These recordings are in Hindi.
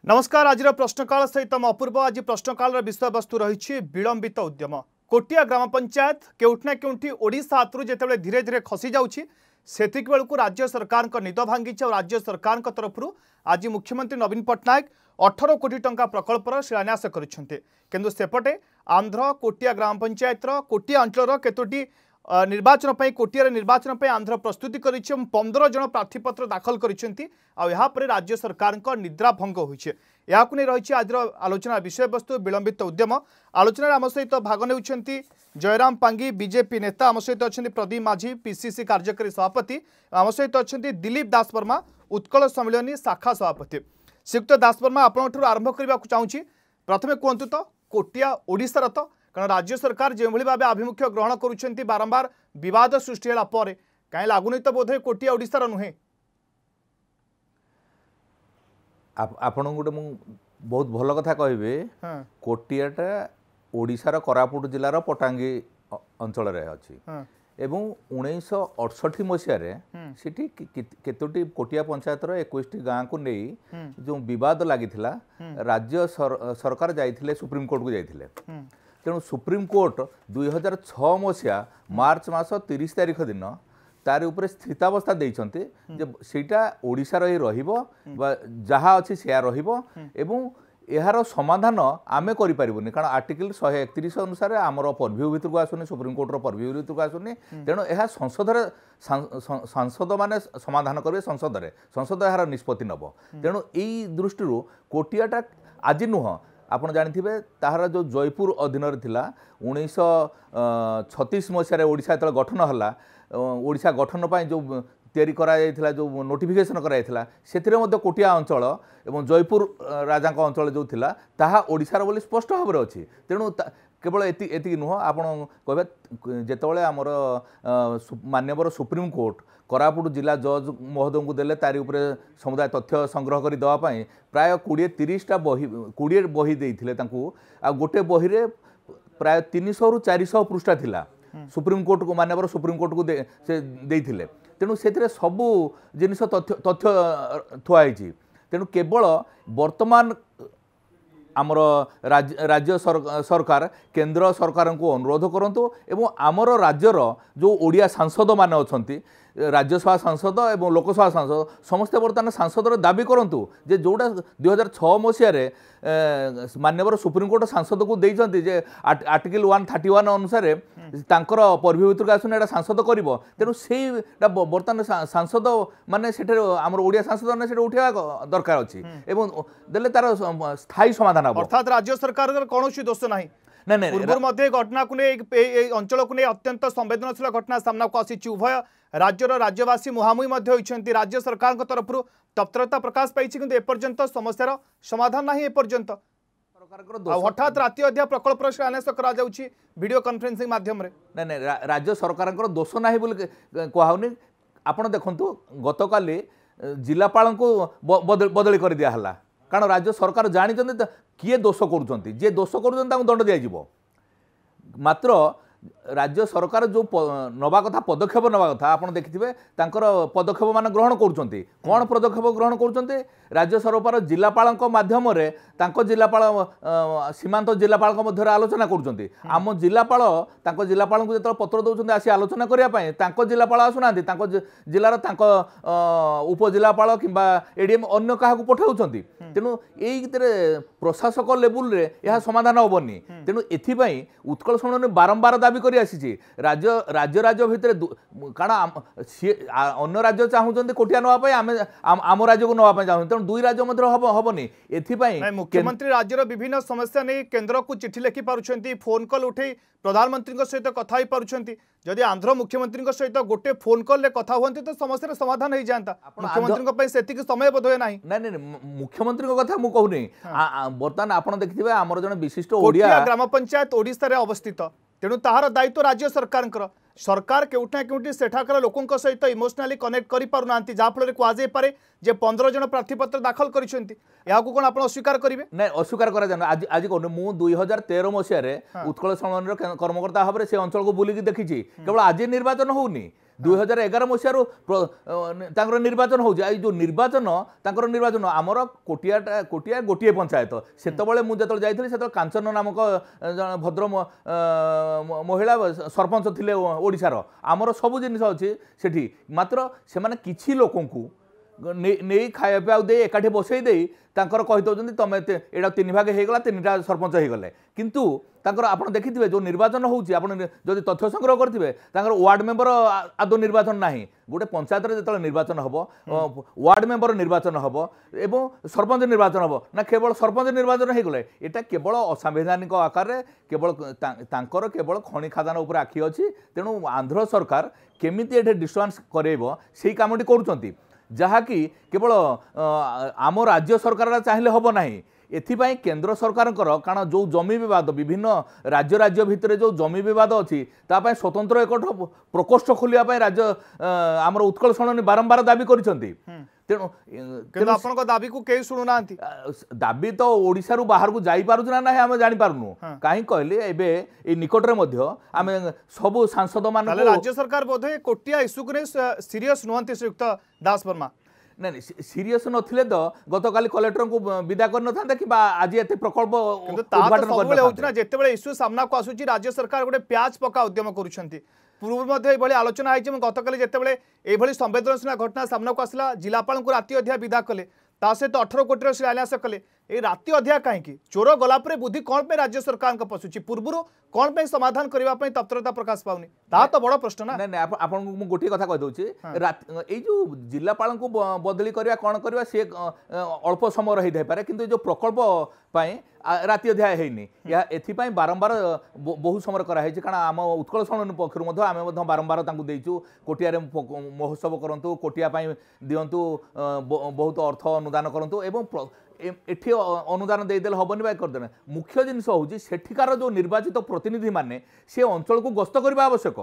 नमस्कार। आज प्रश्नकाल सहित अपूर्व। आज प्रश्नकाल विषय वस्तु रही विलंबित उद्यम। कोटिया ग्राम पंचायत केउठना केउठी ओडिशा हाथरू जिते धीरे धीरे खसी जाउछि सेतिक बेलू राज्य सरकार निद भांगी और राज्य सरकार तरफ आज मुख्यमंत्री नवीन पट्टनायक 18 कोटी टंका प्रकल्पर शिलान्यास करिसेंते। सेपटे आंध्र कोटिया ग्राम पंचायत कोटिया अंचल केतोटी निर्वाचन कोटिया निर्वाचन आंध्र प्रस्तुति कर 15 जन प्रार्थीपत्र दाखल कर राज्य सरकार निद्रा भंग होइछे। याकु नै रही आज आलोचना विषय वस्तु विलंबित उद्यम। आलोचना आम सहित भाग नेउछंती जयराम पांगी बीजेपी नेता, आम सहित अच्छा प्रदीप माझी पीसीसी कार्यकारी सभापति, आम सहित अच्छा दिलीप दास वर्मा उत्कल सम्मिलनी शाखा सभापति। श्रीयुक्त दास वर्मा आपंठ आरंभ करने को चाहूँगी। प्रथमे कहतु तो कोटिया ओडिशार तो कारण राज्य सरकार जो भाव आभिमुख्य ग्रहण करुँच बारंबार विवाद सृष्टि होगा कहीं लगुनि तो बोधे कोटिया ओडिशार नुहे। आपण गोटे बहुत भल कथा कहे कोटियाटा ओडिशार कोरापुट जिलार पटांगी अंचल अच्छी एवं 1968 मसीह सिटी केतोटी कोटिया पंचायतर 21 गाँव को नहीं जो विवाद लगी राज्य सरकार जाइथिले सुप्रीम कोर्ट को जाइथिले। तेणु सुप्रीम कोर्ट 2006 मसीहा मार्च मास 30 तारिख दिन तार उपरे स्थितावस्था देइछन्ते जे सेटा ओडिसा रही रहिबो बा जहा अछि सेया रहिबो एवं यार समाधान आमे करि परिबोनी कारण आर्टिकल 131 अनुसार आमर परव्यू भितर को आसुनी सुप्रीम कोर्टर परव्यू भितर को आसुनी। तेणु यह सांसद माने समाधान करेंगे संसद यार निष्पत्ति नब। तेणु यही दृष्टि कोटियाटा आज नुह आपड़ जानी ताहार जो जयपुर अधीन थिला 1936 मसीह ओडिशा जो गठन है ओडिशा गठन पर जो तैयारी करा जो नोटिफिकेशन कराइला से कोटिया अंचल एवं जयपुर राजा अंचल जो थिला ताहा ओडिशार बोली स्पष्ट भाव में अच्छी। तेणु केवल एति नुह आप जितेबाला आमर मान्यवर सुप्रीम कोर्ट कोरापुट जिला जज महोदय को देले तारी उपरे समुदाय तथ्य संग्रह कर देवाई प्राय 20-30टा बही बही देइथिले तांकू आ गोटे बही रे प्राय 300 रु 400 पृष्ठा थिला सुप्रीम कोर्ट को मान्यवर सुप्रीम कोर्ट को से देइथिले। तेणु से सबू जिनिस तथ्य थुआई। तेणु केवल वर्तमान आमर राज्य सरकार केंद्र सरकार को अनुरोध करंतु एवं आमर राज्यर जो ओडिया सांसद माने अछंती राज्यसभा सांसद एवं लोकसभा सांसद समस्ते बर्तमान सांसद दाबी करंतु जे जोड़ा 2006 मसीह मान्यवर सुप्रीम कोर्ट सांसद को देइछंती जे आर्टिकल 131 अनुसार तांकर परव्यू भितर आसुन एटा सांसद करिवो। तेणु सेटा बर्तमान सांसद माने सेठे आमर ओडिया सांसद माने सेठे उठिया दरकार अछि एवं देले तार स्थायी समाधान हबो। अर्थात राज्य सरकार कौन दोष नहीं पूर्व मध्य घटना को नहीं अंचल को नहीं अत्यंत संवेदनशील घटना सामना को आसी। उभय राज्यर राज्यवासी मुहामुही होती राज्य सरकार तरफ तत्परता प्रकाश पाई एपर्यंत समस्यार समाधान ना एपर्यंत हठात राति अध्या प्रकल्प शिलान्यास वीडियो कॉन्फ्रेंसिंग माध्यम नहीं राज्य सरकार दोष ना कहूनी। आपड़ देखु गतकाली जिलापाल को बदली कर दिया कारण राज्य सरकार जानी किए दोष करुँच जी दोष कर दंड दिज्व। मात्र राज्य सरकार जो नवा कथा पदक्षेप नवा कथा आप देखिए पदक्षेप मान ग्रहण करुँच कौन पदक्षेप ग्रहण करुँच राज्य सरकार जिलापाल माध्यम जिलापाल सीमांत जिलापाल मध्य आलोचना करुँच आम जिलापाल जिलापाल को जो पत्र दौरान आसी आलोचना करने जिलापाल आसुना जिलार उपजिलापाल कि एडीएम अन्य क्या पठाऊँ। तेणु यही प्रशासक लेवल रे यह समाधान हेनी। तेणु एथिपाई उत्कल सम्मेलन बारंबार दाबी कर आसी राज्य राज्य भितर कारण सी अन्य राज्य चाहूँ कोटिया नापी आम राज्य को नापी चाहूँ। तेणु दुई राज्य मध्य हेनी। एथिपाई मुख्यमंत्री राज्यर विभिन्न समस्या नहीं केंद्र को चिठी लिखि पारुछंती फोन कॉल उठे प्रधानमंत्री सहित कथा पारुछंती। जदि आंध्र मुख्यमंत्री सहित गोटे फोन कॉल ले कथा हुअंती तो समस्या समाधान हो जाता। मुख्यमंत्री सेतिक समय बोध हुए नहीं। नहीं मुख्यमंत्री कथा मु कहूनी बर्तमान आप देखिए आमर जन विशिष्ट ओडिया ग्राम पंचायत ओडिशा रे अवस्थित। तेणु ताहार दायित्व राज्य सरकार केउठा केउठी सेठाकर लोकों सहित इमोशनाली कनेक्ट करि पारु नांती जहाँफल कहुपे जे 15 जन प्रार्थीपत्र दाखल करिसेंती। या को कोन आपण अस्वीकार करिवे ना अस्वीकार करा जाना आज आज कोन मु 2013 मसिया उत्कल सम्मेलन कर्मकर्ता भाव से अंचल को बुलिकी देखी केवल आज निर्वाचन होनी 2011 मसीह निर्वाचन हो जो निर्वाचन निर्वाचन आमर कोटिया कोटिया गोटे पंचायत से मुझे जाइए कांचन नामक भद्र महिला सरपंच थे ओडिशार आमर सब जिन अच्छी सेठी मात्र से किसी लोक नहीं खाया पिया दे एकाठी बसई दे कही दौरान तुम एटा 3 भाग होगा 3टा सरपंच हो गले किंतु आप देखिए जो निर्वाचन होती तथ्य संग्रह करेंगे वार्ड मेंबर आदौ निर्वाचन ना गोटे पंचायत जो निर्वाचन हम वार्ड मेंबर निर्वाचन हम एवं सरपंच निर्वाचन हम ना केवल सरपंच निर्वाचन हो गले यहाँ केवल असंवैधानिक आकार में केवल केवल खनि खादान उपर आखि अच्छी तेणु आंध्र सरकार केमी ये डिस्टर्बांस करेब से कमटी करुँच जहाँकि केवल आम राज्य सरकार चाहिए हम ना एथिपाई केंद्र सरकार कारण जो जमी विवाद विभिन्न राज्य राज्य भितर जो जमी विवाद अच्छी तापाई स्वतंत्र एक प्रकोष्ठ खोलिया राज्य आमर उत्कल सम्मेलन बारंबार दाबी करिसेंती तेणु दाबी को कई शुणुना दाबी तो ओडिशा बाहर को जाई पारुछ ना आम जानी पारुनु कहीं कहले एबे ए निकट में आम सब सांसद मान राज्य सरकार बोधे कोटिया इश्यू को सीरियस नुहंती श्रीयुक्त दास वर्मा नहीं सीरीयस नथिले तो गतकाली कलेक्टर को विदा कर नथा कि आज एते प्रकल्प उद्घाटन कर होतना जेतेबेले इश्यू सामना को आसुची राज्य सरकार गोटे प्याज पका उद्यम करूछंती पूर्व मध्ये एभली आलोचना आइछि गतकाली जेतेबेले एभली संवेदनशील घटना सामना को आसला जिलापाल को राति अधिया विदा कले ता सहित 18 कोटी शिलान्यास कले ए राति अधिया कहीं चोर गलापर बुद्धि कौन पे राज्य सरकार पशुची पूर्व कौन पे समाधान करने तत्परता प्रकाश पाऊनी ता तो बड़ प्रश्न ना नहीं आपन गोटे कथा कह दूची ए जो जिलापाल को बदली करवा कौन करवा सी अल्प समय रही थाई पारे किंतु जो प्रकल्प पाए राति अधिया हैनी या एथिपाई बारंबार बहु समय कराई कारण आम उत्कल सम्मेलन पक्षर आम बारंबार देचु कोटिया महोत्सव करूँ कोटिया दिंतु बहुत अर्थ अनुदान करूँ एवं एठी अनुदान देदेले हेनी भाई करदे मुख्य जिनस हूँ सेठिकार जो निर्वाचित प्रतिनिधि माने से अंचल को गस्त करने आवश्यक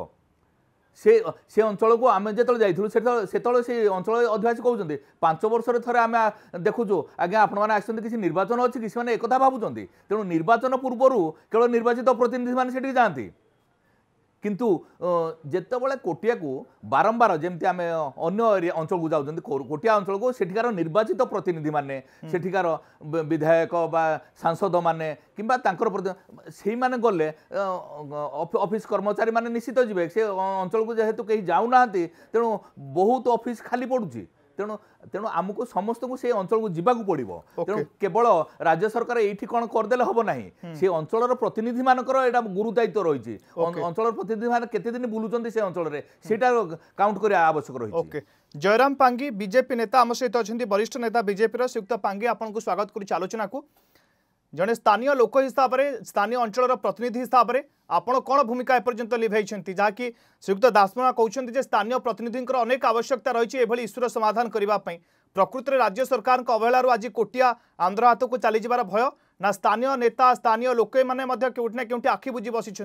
से अंचल को आम जो जाइलु से अंचल अधिवासी कहते 5 वर्ष थे आम देखुचु आज्ञा आपण मैंने आसते किसी निर्वाचन अच्छी किसी मैंने एक भावुं तेणु निर्वाचन पूर्वर केवल निर्वाचित प्रतिनिधि मैंने जाती किंतु जेतेबेले कोटिया को बारंबार जमती आम अन्य अंचल को जाऊँ कोटिया अंचल को सेठिकार निर्वाचित प्रतिनिधि माने सेठिकार विधायक बा सांसद माने किंबा से माने गले ऑफिस कर्मचारी माने निश्चित जीवे से अंचल को जेहेतु कहीं जाऊना तेणु बहुत ऑफिस खाली पड़ुची तेणु तेणु आमको समस्त को से अंचल को जीवा पड़ो तेणु केवल राज्य सरकार ये कौन करदे हम ना से अंचल प्रतिनिधि मानकर एटा गुरु दायित्व रही अंचल प्रतिनिधि मान केते दिन बुलुचंती से अंचल रे सेटा काउंट करिया आवश्यक रही जयराम पांगी बीजेपी नेता आम सहित अच्छा वरिष्ठ नेता बीजेपी श्रीयुक्त पांगी आपको स्वागत करुच्ची आलोचना को जड़े स्थानीय लोक हिसाब से स्थानीय अंचल प्रतिनिधि हिसाब से आपण कौन भूमिका एपर्यंत लिभाई जहाँकि श्रीयुक्त दासमना कहते स्थानीय प्रतिनिधि अनेक आवश्यकता रही इश्यूर समाधान करने प्रकृत में राज्य सरकार अवहेलार आज कोटिया आंध्र हाथ को चली जाबार भय ना स्थानीय नेता स्थानीय लोक मैंने केउठी ना केउठी आखि बुझी बसी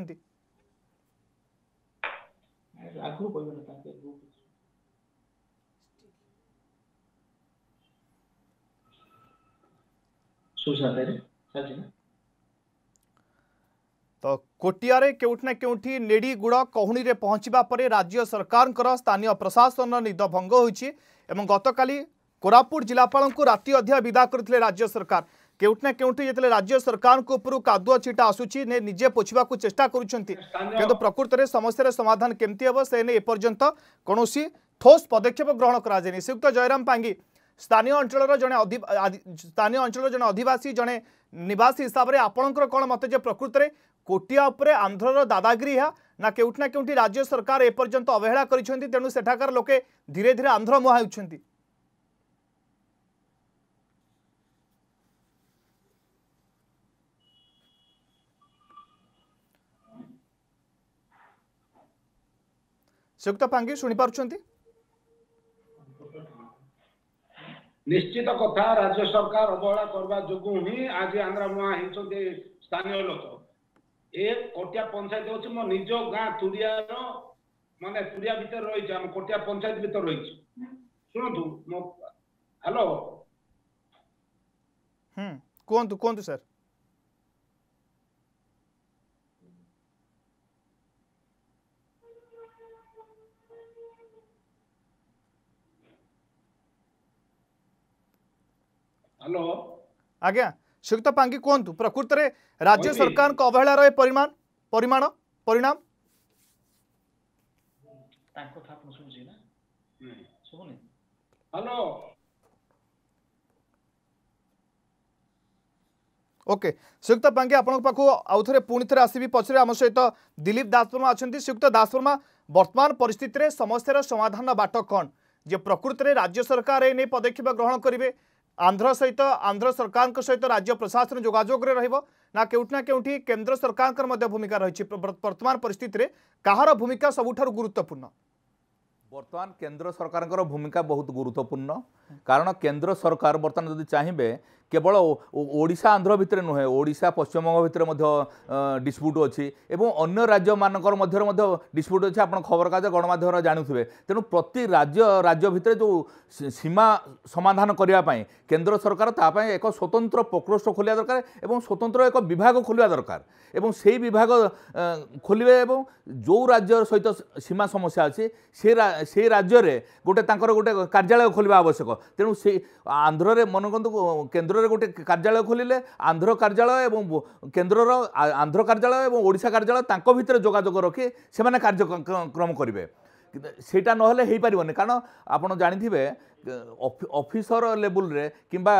तो कोटिया केउठी ना केउठी नेड़ी गुड़ कहूनी रे पहुंचवा पर राज्य सरकार स्थानीय प्रशासन निद भंग होइछि एवं गतकाली कोरापुट जिलापाल को राति अधिया विदा करथिले राज्य सरकार केउठी ना केउठी जेतले राज्य सरकार को ऊपर कादुआ छीटा आसुछि ने निजे पोछवा को चेष्टा करूछंती किंतु प्रकृत में समस्या समाधान केमती हे से ने एपर्यंत कोनोसी ठोस पदक्षेप ग्रहण करा जायनि श्रीयुक्त जयराम पांगी स्थानीय अंचल जड़े अधिवासी जड़े निवासी हिसाब से आपणकर कौन मत जे प्रकृत में कोटिया उपरे आंध्रर दादागिरी है ना केउठी ना केउठी राज्य सरकार एपर्यंत अवहेला करिसेंती तेणु सेठाकार लोके धीरे धीरे आंध्र मुहा होउछंती श्रीयुक्त पांगी शुणी पारुछंती निश्चित कथा राज्य सरकार अवहेला करबा जोगु ही आज आंध्र मुहा हिंसते स्थानीय लोक ए कोटिया पंचायत होछि मो निज गाँ तुरिया माने तुरिया भीतर रही हम कोटिया पंचायत भीतर रही शुणु मो हेलो कहतु कहतु सर। हेलो आज्ञा श्रीयुक्त पांगी कहतु प्रकृत में राज्य सरकार को अवहेलार परिमाण परिमाण परिणाम हेलो ओके श्रीयुक्त पांगे आपण पाखु आउ थे पुणी थे आसबि पछरे आम सहित दिलीप दासवर्मा अच्छा श्रीयुक्त दासवर्मा वर्तमान परिस्थिति रे समस्यार समाधान बाट कौन जे प्रकृत में राज्य सरकार ए पदक्षेप ग्रहण करेंगे आंध्र सहित आंध्र सरकार सहित राज्य प्रशासन जोगाजोग ना केउठी केंद्र सरकार भूमिका रही वर्तमान परिस्थिति रे कहार भूमिका सबुठारु गुरुत्वपूर्ण वर्तमान केंद्र सरकार भूमिका बहुत गुरुत्वपूर्ण कारण केंद्र सरकार बर्तमान जदि चाहिए केवल ओडिशा आंध्र भितर नुहे ओडिशा पश्चिमबंग भितर डिस्प्यूट अच्छी एवं अन्य राज्य मानकर मध्य डिस्प्यूट अच्छी आप खबर कागज गणमाध्यम जानूे तेणु प्रति राज्य भितर जो सीमा समाधान करने केंद्र सरकार तापाई एक स्वतंत्र प्रकोष्ठ खोलिया दरकार एवं स्वतंत्र एक विभाग खोलिया दरकार एवं से विभाग खोलिबे एवं जो राज्य सहित सीमा समस्या अच्छी से राज्य में गोटे गोटे कार्यालय खोलिबा आवश्यक तेणु से आंध्र रे मन केंद्र रे गोटे कार्यालय खोलिले आंध्र कार्यालय एवं केंद्रर आंध्र कार्यालय एवं ओडिशा कार्यालय तांको भितर जोगाजोग रखी से कार्यक्रम करेंगे सेटा नहले हो पारिबनी कारण आपण जानिथिबे ऑफिसर लेवल रे किंबा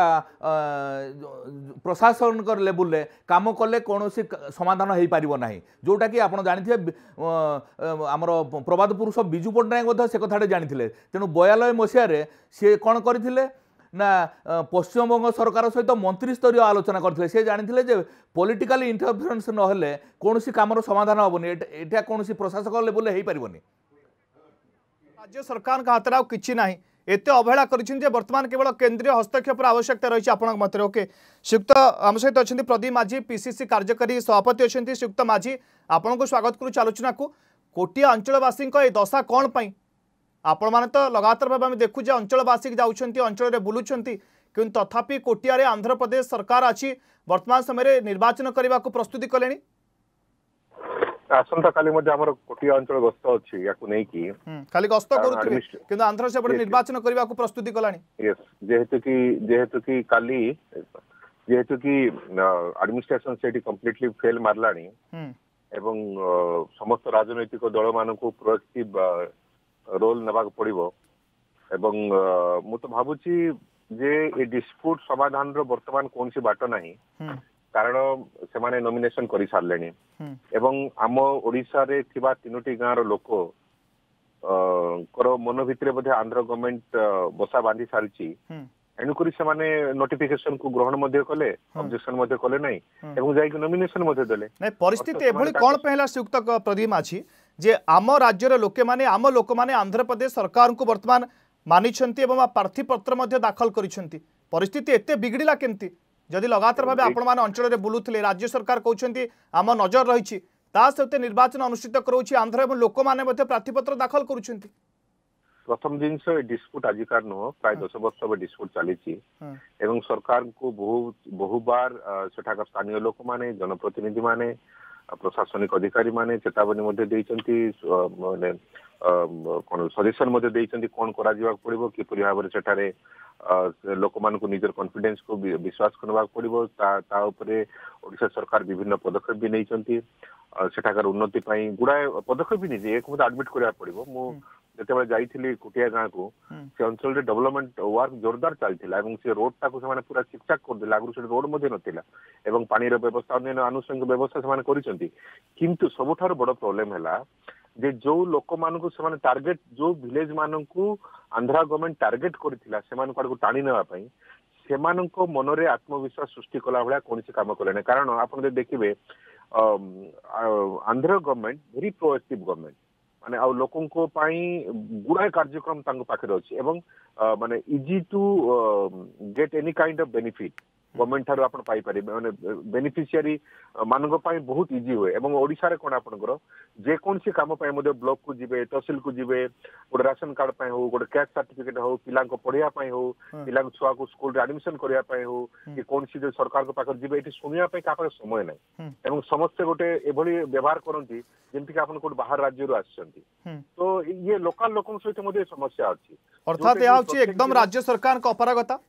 प्रशासन लेवल रे काम कले कौन समाधान हो पारिबो नाही जोटा कि आपण जानिथिबे आमर प्रबाद पुरुष बिजू पट्टनायक से कथाटे जानिथिले तेणु 92 मसीह रे से कौन करथिले ना पश्चिमबंग सरकार सहित मंत्री स्तरीय आलोचना करथिले से जानिथिले जे पॉलिटिकल इंटरफेरेंस नहले कौन कामर समाधान हेबोनी एटा कौन प्रशासक लेवल रे हो पारिबोनी राज्य सरकार का हाथ कि ना एत अवहेला करर्तमान केवल केंद्रीय हस्तक्षेप आवश्यकता रही आप मत ओके श्रीयुक्त आम सहित अच्छा प्रदीप माझी पीसीसी कार्यकारी सभापति अच्छा श्रीयुक्त माझी आपण को स्वागत करुच्च आलोचना को कोटिया अंचलवासी दशा कौन पाई आपण मैंने तो लगातार भाव देखुचे अंचलवासी जाऊँच अंचल में बुलूं कि तथापि कोटिया आंध्र प्रदेश सरकार अच्छी वर्तमान समय निर्वाचन करने को प्रस्तुति कले आसंता काली कोटिया अंचल गस्त अच्छी या खाली गस्त करुवे आंध्र से निर्वाचन करने को प्रस्तुति कलानी यस जेहेतु कि काली जेहेतु कि एडमिनिस्ट्रेशन से कंप्लीटली फेल मारलानी एवं समस्त राजनैतिक दल मान प्रोएक्टिव रोल नवा पड़ो एवं मु तो भावुची जे ए डिस्प्यूट समाधान रो वर्तमान कौन सी बाट नहीं कारण से माने नॉमिनेशन कर सारे एवं आम ओडिशा रे थिबा 3टी गाँव लोक मन भितर बोधे आंध्र गवर्नमेंट बसा बांधी सारी एणुक नोटिफिकेशन को ग्रहण कले ऑब्जेक्शन कले नहीं एवं जाई नॉमिनेशन देले नहीं परिस्थिति एभली कौन पहला संयुक्त प्रदीप अछि जे आम राज्यर लोके माने आम लोक माने आंध्र प्रदेश सरकार को वर्तमान मानिछंती एवं प्रार्थी पत्र दाखल करिसेंती परिस्थिति एते बिगड़िला केमती जदि लगातार भाव आपण मैंने अंचल में बुलूले राज्य सरकार कहते आम नजर रही सहित निर्वाचन अनुष्ठित करोछि आंध्र एवं लोक मैंने प्रार्थीपत्र दाखल करुछंती प्रथम जिनस डिस्प्यूट आजिकार नुह प्राय 10 वर्ष डिस्प्यूट चली एवं सरकार को बहु बार सेठाकर स्थानीय लोक माने जनप्रतिनिधि माने प्रशासनिक अधिकारी माने चेतावनी सजेसन कौन करा पड़ो किपरि भाव में सेठारे लोक मान निजर कॉन्फिडेंस को विश्वास करवा पड़ो ओडिशा सरकार विभिन्न पदक्षेप भी नहीं सेठाकार उन्नति गुड़ाए पदक्षेप भी नहीं एक मत एडमिट करा पड़ो मुझे जाइली कोटिया गाँव को से अंचल डेवलपमेंट वर्क जोरदार चलता से रोड टाक पूरा चिकचाक करदे आगुरी से रोड नाला एवं पानी व्यवस्था अन्य आनुषंगिक व्यवस्था से किंतु सबुठार बड़ प्रोब्लेम है जे जो लोक मान को टार्गेट जो विलेज मान को आंध्रा गवर्नमेंट टार्गेट करथिला सेमान को टाणी नेवा पई सेमान को मनरे आत्मविश्वास सृष्टि कला भला कौन काम कले कारण आप देखिए Andhra government very proactive government माने आ लोकों को गुड़ाए कार्यक्रम पाखे अच्छी एवं माने easy to get any kind of benefit government ठारू आपण पाई पारे माने बेनिफिशियरी मानक पाई बहुत इजी हुए एवं ओडिसा रे कोन आपनकर जे कोनसी काम पाई मध्ये ब्लॉक को जिवे तहसील को जिवे गोटे राशन कार्ड पाई हो गोटे कैश सर्टिफिकेट हो पिला को पढ़िया पाई हो पिला को छुआ को स्कूल रे एडमिशन करिया पाई हो कि कोनसी जे सरकार को पाकर जिवे एठी सुनिया पाई का पाकर समय नै एवं समस्त गोटे एभली व्यवहार करंती जेंति कि आपन को बाहर राज्य रो आछंती तो ये लोकल लोकन सहित मध्ये समस्या अछि अर्थात या होची एकदम राज्य सरकार को अपरागता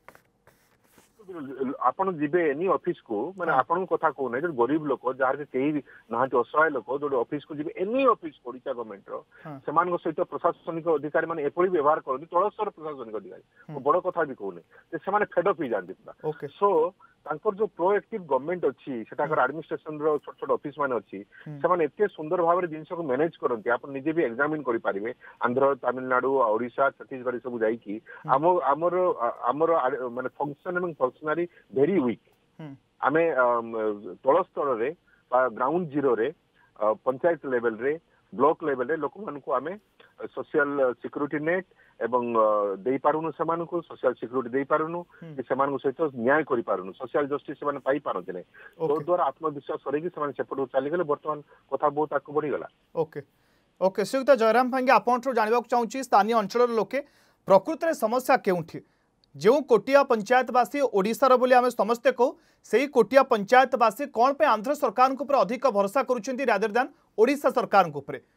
आपण जिबे एनी ऑफिस को माने आपण कथा को नै जो गरीब लोक जार के केही नाहंती असहाय लोक जो ऑफिस को जिबे एनी ऑफिस ओडिशा गवर्नमेंट रो समान सहित प्रशासनिक अधिकारी माने एपली व्यवहार करदी तळस्तर प्रशासनिक अधिकारी बड़ कथा भी कहू नै ते समान फेड अप ही जानती पूरा सो तांकर जो प्रोएक्टिव गवर्नमेंट अछि सेटाकर एडमिनिस्ट्रेशन रो छोट छोट ऑफिस मान अछि समान एते सुंदर भाव रे जिंस को मैनेज करंती आपण निजे भी एग्जामिन करि पारिबे आंध्र तमिलनाडु ओडिशा छत्तीसगढ़ सब जाई की हमर माने function and functionary very weak आमे तळ स्तर रे ग्राउंड जीरो रे पंचायत लेवल रे ब्लॉक लेवल रे लोक मान को आमे सोशल सिक्युरिटी नेट एवं देई पारुनु समान को सोशल सिक्युरिटी देई पारुनु कि समान को सहित न्याय करि पारुनु सोशल जस्टिस समान पाई पारते नै तो द्वारा आत्मविश्वास करे कि समान सेपटो चली गेले वर्तमान कथा बहुत आकु बढ़ी गला ओके ओके श्रीयुक्त जयराम भांगे आपनठो जानिबाक चाहूची स्थानीय अंचल लोके प्रकृत रे समस्या केउठी जो कोटिया पंचायतवासी ओडिशार बोली आम समस्ते कहू से कोटिया पंचायतवासी कौन पे आंध्र सरकार को अधिक भरोसा करुछंती रादर देन ओडिशा सरकार को उपरे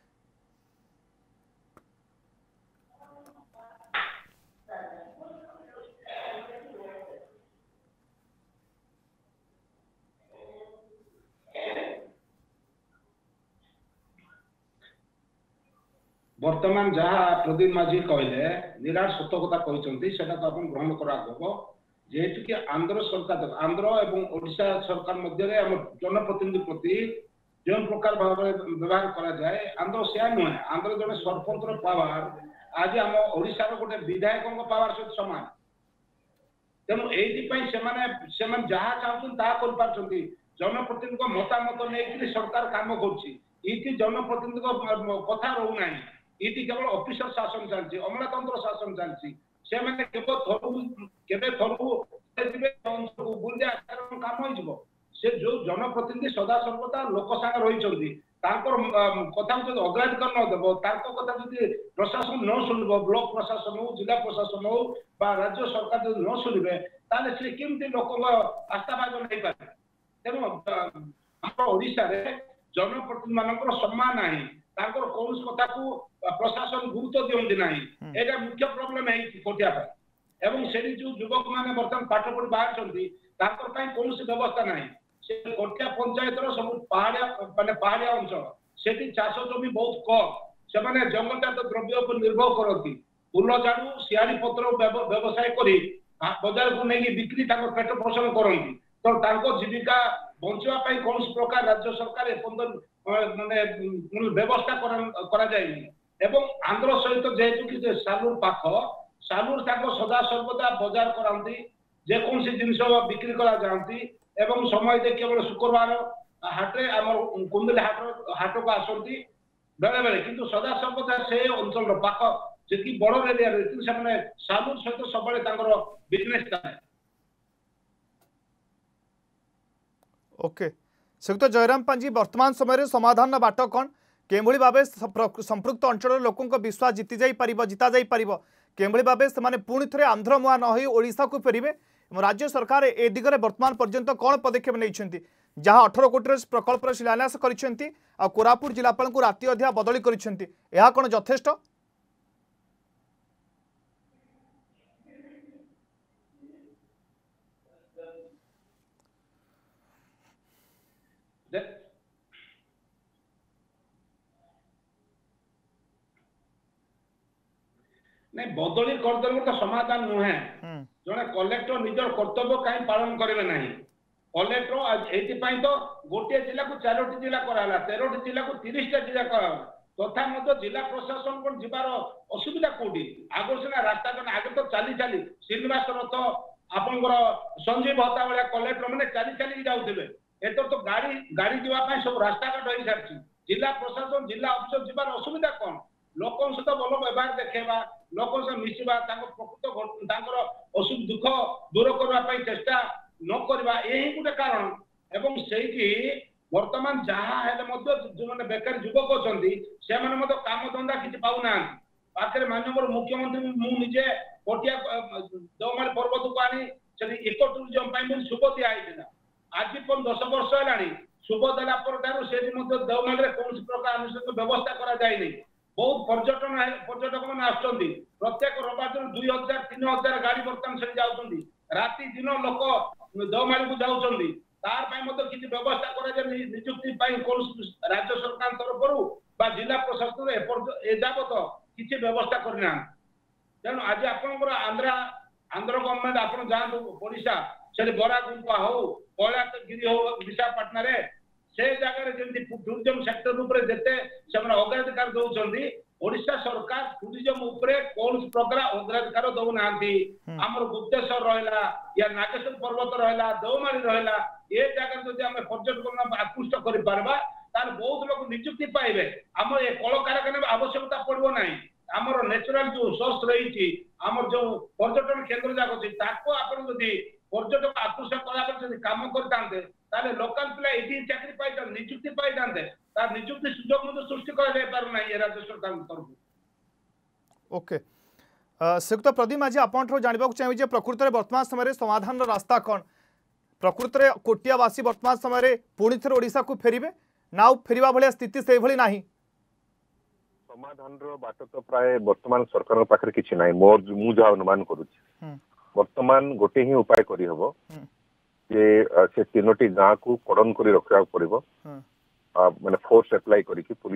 वर्तमान जहाँ प्रदीप माझी कहले निराट सत्य कथा कहते सेटा तो अपन ग्रहण करा जेहेतु कि आंध्र सरकार आंध्र एवं ओडिशा सरकार मध्य जनप्रतिनिधि प्रति जो प्रकार भाव व्यवहार करा जाए आंध्र से नुहे आंध्र जन सरपंच पावर आज आम ओडिशा गोटे विधायक पावर सहित सामान तेणु ये जहाँ चाहते जनप्रतिनिधि मतामत नहीं सरकार कम कर जनप्रतिनिधि कथा रोना ये केवल ऑफिसर शासन चलती अमलातंत्र शासन चलती से माने केबे थरु बुंदे काम हो से जो जनप्रतिनिधि सदा सर्वदा लोक संग रही कथा अग्राधिकार न देव कथा जदि प्रशासन न शुणव ब्लॉक प्रशासन हो जिला प्रशासन हो राज्य सरकार जो न शुणे ताले से केमती लोक आस्थाभाग नहीं पारे तेणु ओडिशा रे जनप्रतिनिधि मानकर सम्मान नहीं कौन कथा को प्रशासन गुरुत्व दिखती ना यहाँ मुख्य प्रोब्लेम है कोटिया एवं से जो युवक मैंने बर्तमान पाठ पढ़ी बाहर कौन व्यवस्था ना से कोटिया पंचायत सब पहाड़िया माने पहाड़िया अंचल से चाष जमी बहुत कम से जंगलजात द्रव्य पर निर्भर करती फूल झाड़ू सियाड़ी पत्र व्यवसाय कर बजार को नहीं बिक्री पेट पोषण करती तो जीविका बंचापी कौन प्रकार राज्य सरकार माने व्यवस्था करा जाएनी एवं आंध्र सहित जेहेतु कि सालूर पाख सालूर सदा सर्वदा बजार कराती जेकोसी जिनस बिक्री करा जाती एवं समय दे केवल शुक्रवार हाटे आम कुंदली हाट को आसती बेले बेले किंतु सदा सर्वदा से अंचल पाख जी बड़ एरिया से सालूर सहित सब बिजनेस था ओके श्रीयुक्त जयराम पांजी वर्तमान समय समाधान बाट कौन केभली भाव संपृक्त अंचल लोकों विश्वास जिता जाई पारिबो केभली भाव से पुणी थे आंध्र मुआ न होई ओडिशा को फेरिबे राज्य सरकार ए दिगरे वर्तमान पर्यंत कौन पदक्षेप नहीं जहाँ 18 कोटी प्रकल्प शिलान्यास कर कोरापुट जिलापाल को राति अधिया बदली कर कौन यथेष्ट नहीं बदली करदे तो समाधान नुहे जड़े कलेक्टर निजर कर्तव्य कहीं पालन करेंगे ना कलेक्टर ये तो गोटे जिला को 4टी जिला कराला 13टी जिला को 30टा जिला कराला तथा मत जिला प्रशासन को जीवार असुविधा कौटी आगे सीना रास्ता आगे तो चली चली श्रीनिवास रथ आपंकर संजीव भत्ता भाया कलेक्टर मैंने चली चलिक जाऊे एतर तो गाड़ी जावाई सब रास्ता घाट हो सारी जिला प्रशासन जिला अफिसर जीवार असुविधा कौन लोक सहित भल व्यवहार देखा लोक सहित मिसवा प्रकृत असुख दुख दूर करने चेष्टा न करबा यही गोटे कारण एवं सेठी वर्तमान जहाँ हेले मध्य जो माने बेकार युवक अछंती से माने मध्य काम धंदा किछि पाउ ना पाखरे माननीय मुख्यमंत्री मु निजे कोटिया देवमाली पर्वत को आनी सेठी इको टूरिज्म पाई मु सुबह दिया आइथिला आज पण 10 वर्ष हेलानी सुबह देला पर दारू सेठी मध्य देवमाली रे कोन प्रकार अनुसार व्यवस्था करा जाय नै बहुत पर्यटक माने आछंती प्रत्येक रविवार 2000 3000 गाड़ी वर्तमान से जाउछंती राति दिन लोक देवमाली को जाउछंती तार पाई मध्य किछि व्यवस्था करा जाय नियुक्ति पाई कोन राज्य सरकार तरफ बा जिला प्रशासन ए जाबत किछि व्यवस्था करना तेणु आज आपनकर आंध्र गवर्नमेंट आपन जान ओडिशा से बरा गुंपा हो कैलाशगिरी हो विशाखापट्टना रे से जगह जेमती टूरिज्म सेक्टर ऊपर जेते से अग्राधिकार दउछंदी ओडिशा सरकार टूरिज्म ऊपर कौन प्रकार अग्राधिकार दउ नांती हमर गुप्तेश्वर रहला या नागेश्वर पर्वत रहला देवमाली रहला ए जगह जदि हम पर्यटक आकृष्ट करि पारबा तार बहुत लोग नियुक्ति पाइबे हम ए कल कारखाना आवश्यकता पड़बो नाही हमर नेचुरल जो सोर्स रही हमर जो पर्यटन केंद्र जाक अछि ताको आपण जदि पर्यटक आकृष्ट करा पर काम करतांते ताले लोकल प्ले एटी चाकरी पाइता नियुक्ति पाइतांते तार नियुक्ति सुयोग मत सृष्टि करा जाय पार नाही राज्य सरकार तरफ ओके श्रीयुक्त प्रदीप माझी आपंठो जानबा चाहिए जे प्रकृत में वर्तमान समय समाधान रास्ता कौन प्रकृत में कोटियावासी वर्तमान समय पुणी थे ओडिशा को फेरिबे ना फेरिबा भलिया स्थिति से भली नाही समाधान रो बाट तो प्राय वर्तमान सरकार पाखरे किछि नाही मोर मु जा अनुमान करूछि वर्तमान गोटे ही उपाय करी हबो जे से तीनोटी गाँ को कड़न करी रखा पड़िबो माने फोर्स अप्लाई करिकि पुलिस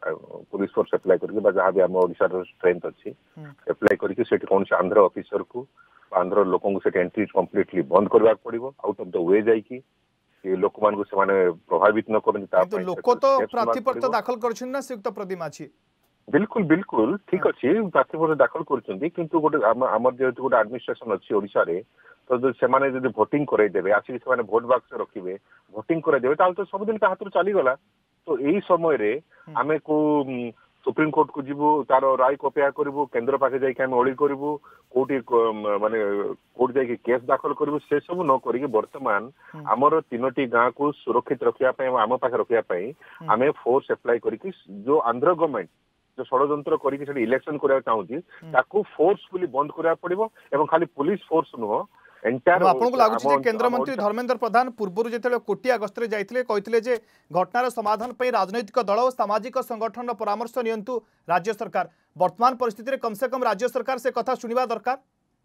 फोर्स अप्लाई करिकि बा जहाँ भी हम ओडिशा रो स्ट्रेंथ अछि अप्लाई करिकि सेठी कोन से आंध्र ऑफिसर को आंध्र लोकन को सेठी एंट्री कंप्लीटली बंद करबा पड़िबो आउट ऑफ द वे जाई कि ये लोक मान को से माने प्रभावित न करन ता तो लोक तो प्रार्थीपत्र दाखल करछन ना संयुक्त प्रदीप माझी बिल्कुल बिल्कुल ठीक अच्छे प्रार्थीपत्र दाखल करछंदी किंतु गोटे हमर जे गोटे एडमिनिस्ट्रेशन अछि ओडिशा रे तो जो से माने जदि वोटिंग करे देबे आसी से माने वोट बॉक्स रखिबे वोटिंग करे देबे ताल तो सब दिन का हाथ चली गला तो एही समय रे हमें को सुप्रीम कोर्ट को जीवो तार राय को अपेक्षा करबो केंद्र पाके जाई के हम ओळी करबो कोठी माने कोर्ट जाई के केस दाखल करबो से सब न करी के वर्तमान हमर तीनोटी गाँ को सुरक्षित रखिया पई हम पाके रखिया पई हमें फोर्स अप्लाई करी कि जो आंध्र गवर्नमेंट जो षड्यंत्र करी के इलेक्शन करा चाहूची ताको फोर्सफुली बंद करा पड़िबो एवं खाली पुलिस फोर्स नुह एंटायर आपनको लागुची जे केंद्र मंत्री धर्मेंद्र प्रधान पूर्व जेते कोटिया गस्त्रे जाइथिले कहिथिले जे घटनार समाधान पई राजनैतिक दल और सामाजिक संगठन परामर्श नियंतु राज्य सरकार वर्तमान परिस्थिति रे कम से कम राज्य सरकार से कथा सुनिबा दरकार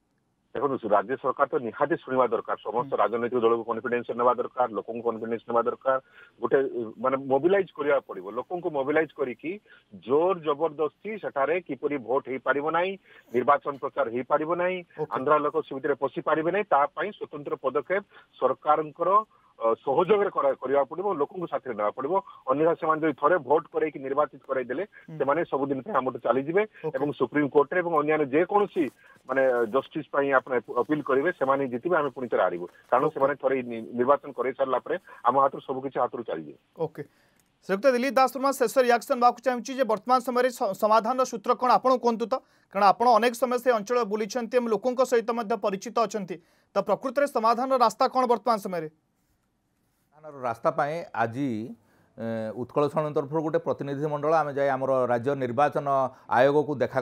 देखो राज्य सरकार तो निहाती सुनिबा दरकार समस्त राजनैतिक दल को कॉन्फिडेंस नेबा दरकार लोक को कॉन्फिडेंस नेबा दरकार गोटे माने मोबिलाइज करिया पड़िबो लोक को मोबिलाइज करी की जोर जबरदस्ती सेठारे किपरि वोट हे पारिबो नाही निर्वाचन प्रचार हे पारिबो नाही आंध्र लोक सुविधा पसी पारिबे नाही ता पई स्वतंत्र पदक्षेप सरकारनकर सहयोग करिया पड़िबो लोकन को साथे ना पड़िबो अन्य समान जो थरे वोट करे कि निर्वाचित कराई देले से माने सब दिन पे हमट चली जिवे एवं सुप्रीम कोर्ट रे एवं अन्य जे कोनसी माने जस्टिस पई आपने अपील करिवे से माने जितिबे हम पुनी तर आरिबो कारण से माने थरे निर्वाचन करे सरला परे हम हाथर सब किछ हाथर चली जे ओके श्रीयुक्त दिलीप दास वर्मा शेष रिएक्शन बाकु चाहूची जे वर्तमान समय समाधान सूत्र कोन आपण कोंतु तो कारण आपण अनेक समय से अंचल बुलीछंती हम लोकन सहित मध्य परिचित अछंती तो प्रकृत रे समाधान रास्ता कोन वर्तमान समय रे रास्ता पाए आज उत्कल क्षण तरफ गोटे प्रतिनिधि मंडल आम जाए आम राज्य निर्वाचन आयोग को देखा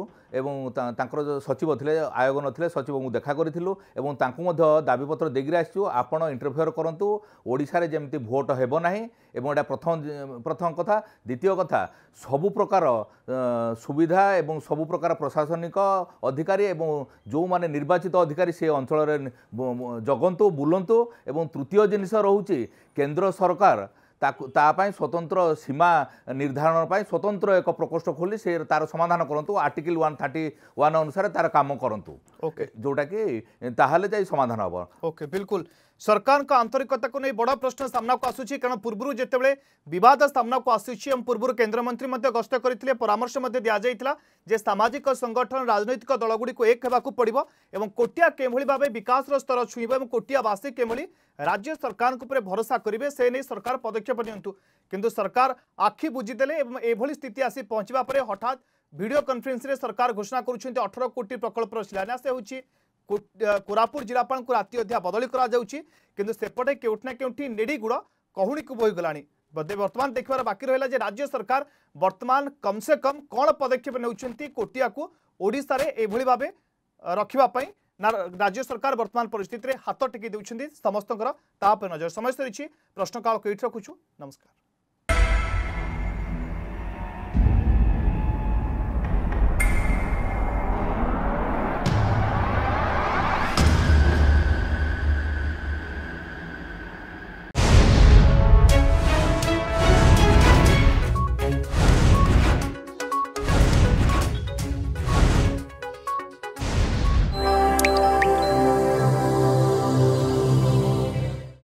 कर सचिव थे आयोग नथिले सचिव को देखा करूँ दाबीपत्र देगी आसचु आपण इंटरफेयर करूँ ओडिशा रे जेमती भोट हेब नाही एवं एटा प्रथम कथा द्वितीय कथा सबु प्रकार सुविधा एवं सबु प्रकार प्रशासनिक अधिकारी एवं जो माने निर्वाचित अधिकारी से अंचल जगंतु बुलंतु एवं तृतीय जिनिस रोचे केंद्र सरकार तापाई स्वतंत्र सीमा निर्धारण पर स्वतंत्र एक प्रकोष्ठ खोली से तार समाधान करूँ आर्टिकल 131 अनुसार तार काम करूँ ओके जोटा कि ताहले जाई समाधान हम ओके बिल्कुल सरकार का आंतरिकता को नहीं बड़ा प्रश्न सामना को आसूची कारण पूर्व जितेबाला विवाद सामना को आसूची पूर्व केन्द्रमंत्री गस्त करते परामर्श जे सामाजिक संगठन राजनैतिक दलगुड़ी को एक होगा पड़ो और कोटिया के भाव विकास स्तर छुईब और कोटियावासी के राज्य सरकार भरोसा करेंगे से नहीं सरकार पदक्षेप नियंतु किंतु सरकार आखि बुझीदेले एभली स्थिति आसी पहुंचवा पर हठात वीडियो कॉन्फ्रेंस रे सरकार घोषणा करुछन्ते 18 कोटी प्रकल्पर शिलान्यास होउछि कोरापुट जिलापाल को राति अध्या बदली करा जाउछि किंतु सेपटे केउठना केउठी नेडीगुड़ कहूणी को बोही गलानी बदे वर्तमान देखबार बाकी रहिला जे राज्य सरकार वर्तमान कम से कम कौन पदक्षेप नेउछंती कोटिया को ओडिसा रे एभली भाबे रखिबा पई ना राज्य सरकार वर्तमान परिस्थिति रे हाथ टेकी देउछंती समस्तकर ता पे नजर समय सरिछि प्रश्नकाल को एठी रखुछु नमस्कार।